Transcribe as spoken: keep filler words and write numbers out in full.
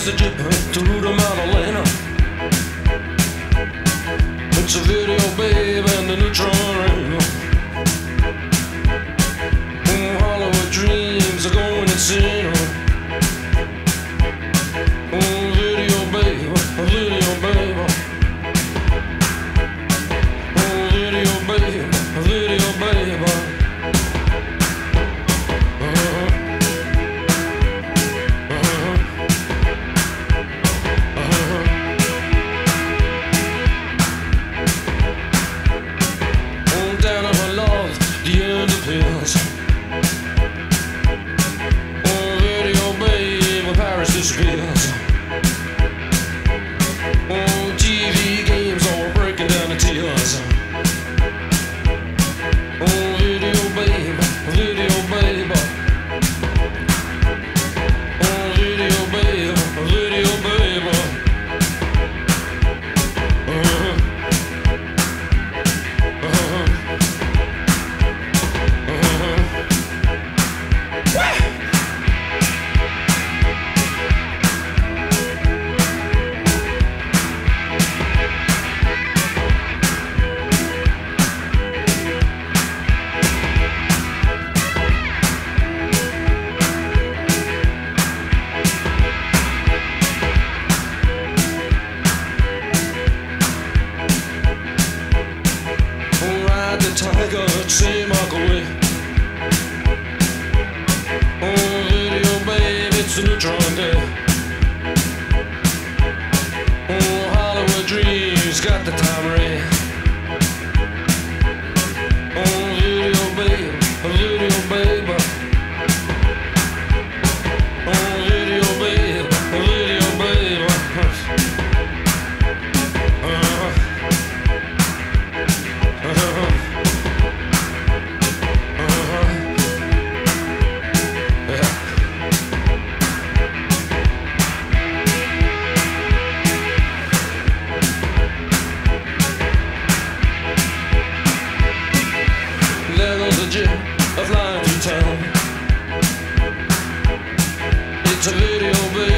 goes the jet through the Madalena. It's a video, babe, and the neutron ring. Oh, Hollywood dreams are going insane. Oh, video, babe, video, babe. Oh, video, babe, video, babe. Uh-huh. Uh-huh. Uh-huh. On down in my love, the end appears. Oh, video, babe, when Paris disappears. Oh, T V games are breaking down the tears. Oh, video, babe, video, babe. Oh, video, babe, video, babe. Uh-huh. Uh-huh. Uh-huh. Wah! Ride the tiger, say Mark away. Oh, video, babe, it's a neutron day. Oh, Hollywood dreams got the time ray. Oh, video, babe, video, babe. Oh, video, babe, video, babe. Uh-huh. Uh-huh. Uh-huh. Yeah. There goes a jet a flying through town. It's a video, baby.